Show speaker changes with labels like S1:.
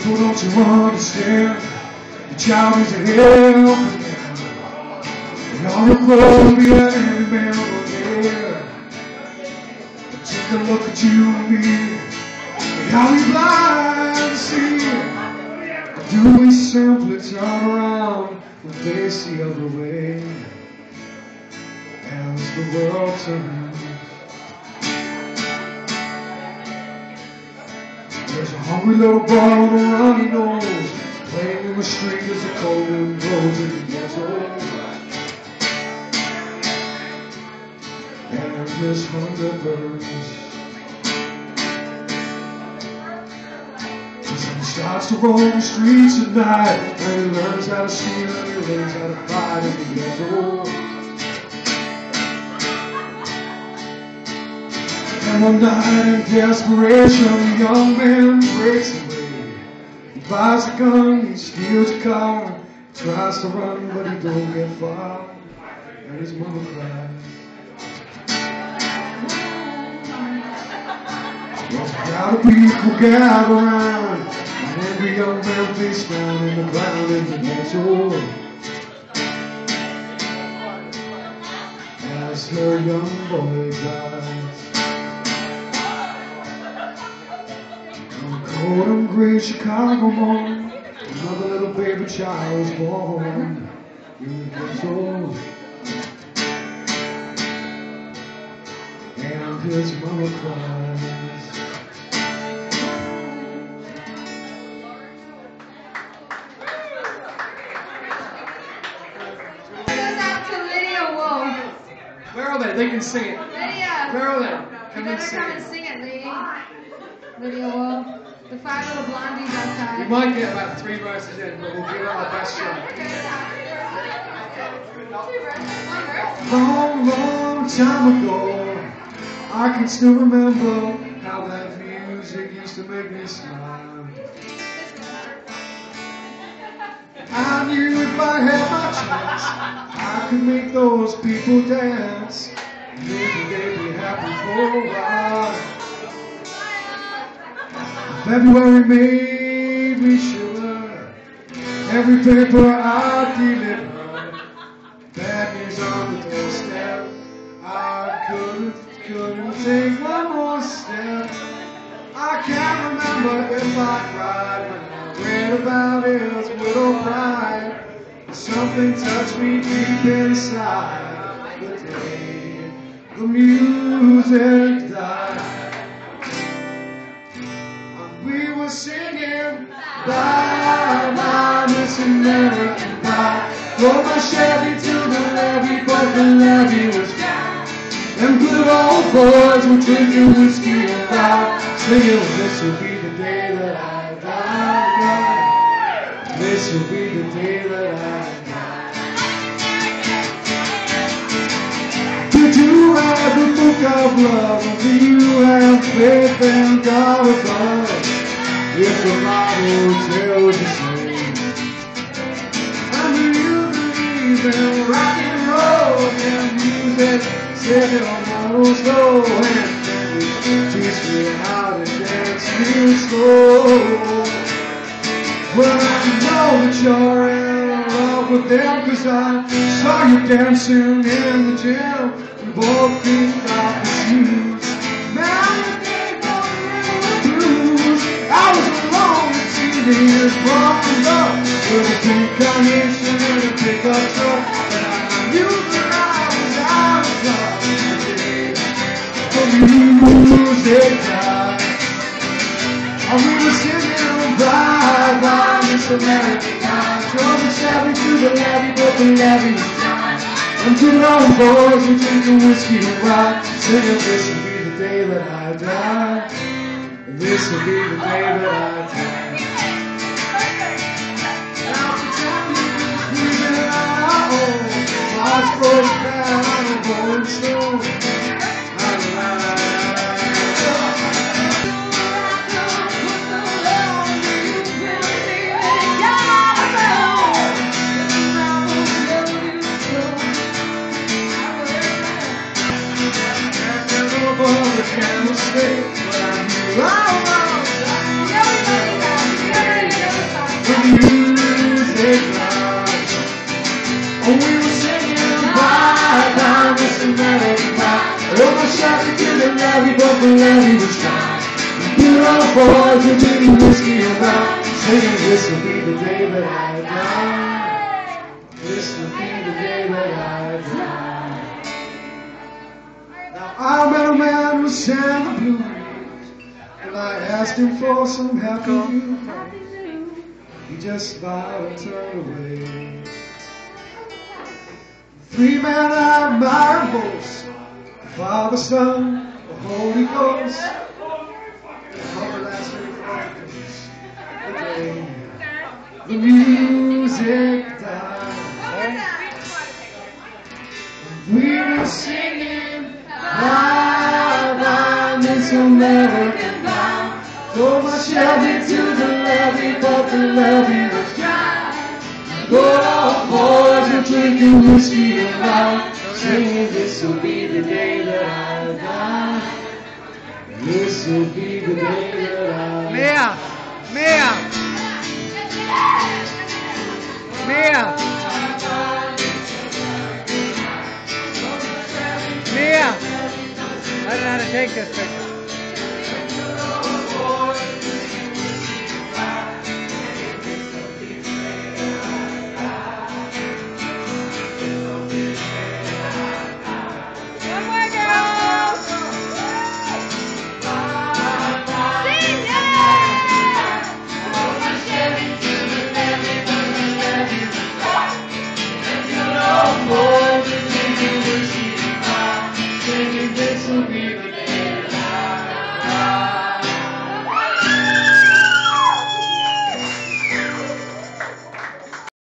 S1: People, don't you understand? Your child is a help. And all your clothes be a heavy man over there. Take a look at you and me. And how we blind to see. Or do we simply turn around and face the other way as the world turns? There's a hungry little boy on a runny nose, playing in the street as the cold wind blows in the ghetto. And his hunger burns. He starts to roam the streets at night, and he learns how to steal and he learns how to fight in the ghetto. And one night in desperation, a young man breaks away. He buys a gun, he steals a car, tries to run, but he don't get far. And his mother cries. There's a crowd of people gather around, and every young man face down on the ground in the ghetto. As her young boy dies. Cold and gray Chicago morning, another little baby child was born in the ghetto. And his mama cries. Where are they? They can sing it.
S2: Lydia!
S1: Where are they? Come and sing
S2: come and sing it, lady. Lydia Wolf. The 5 little blondies outside.
S1: We might get about 3 verses in, but we'll give it our best shot. Long, long time ago, I can still remember how that music used to make me smile. I knew if I had my chance, I could make those people dance. Maybe they'd be happy for a while. February made me shiver. Every paper I deliver, bad news on the doorstep. I couldn't take one more step. I can't remember if I cried when I read about his widow pride. Something touched me deep inside the day the music died. We were singing, bye, bye, Miss American Pie. Drove my Chevy to the levee, but the levee was down. Them good old boys were drinking whiskey and rye, singing, this will be the day that I die. This will be the day that I die. Did you have a book of love? Do you have faith in God above? If the Bible tells you so. And do you believe in rock and roll and music set on those slow? And can you teach me how to dance real slow? Well, I know that you're in love with them, 'cause I saw you dancing in the gym. We both picked out the shoes. Man, I was alone at teenagers growing up with a pink carnation and a pickup truck, and I knew that I was out of love today. The music died, and we were singing bye bye, Miss American Pie. Drove the Chevy to the levee, but the levee was down. And two old boys were drinking whiskey and rye, singing, this will be the day that I die. This will be the day that I die. Now to tell me who's in our home, hearts broke down and going slow. Can't stay, but I knew I was. levee was dry. You old boys are drinking whiskey and rum, singing, this will be the day that I die. This will be the day that I die. Now I met a man who sang the blues, and I asked him for some happy news. He just smiled and turned away. Three men I admire most, the Father, Son, the Holy Ghost. On the last day of the day, the music died. We were singing, bye bye, Miss American Bound. Throw my Chevy to the levee, but the levee was dry. Good old boys are drinking whiskey and rum, singing, this will be the day that I die. This will be the day that I
S3: Mia! Mia! Mia! Mia! I don't know how to take this picture.